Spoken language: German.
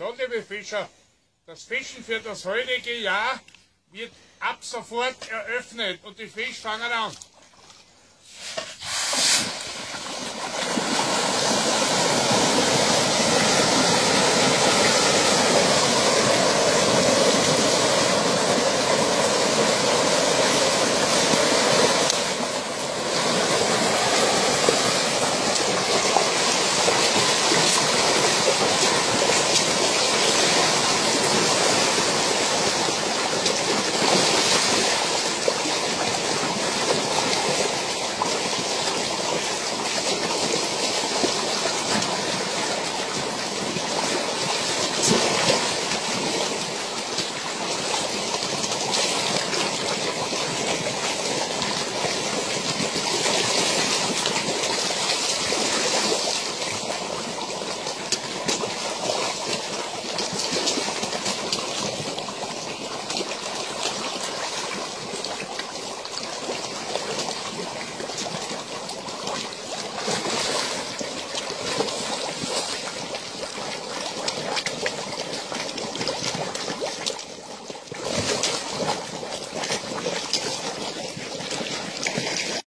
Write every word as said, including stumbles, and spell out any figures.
So, liebe Fischer, das Fischen für das heutige Jahr wird ab sofort eröffnet und die Fische fangen an.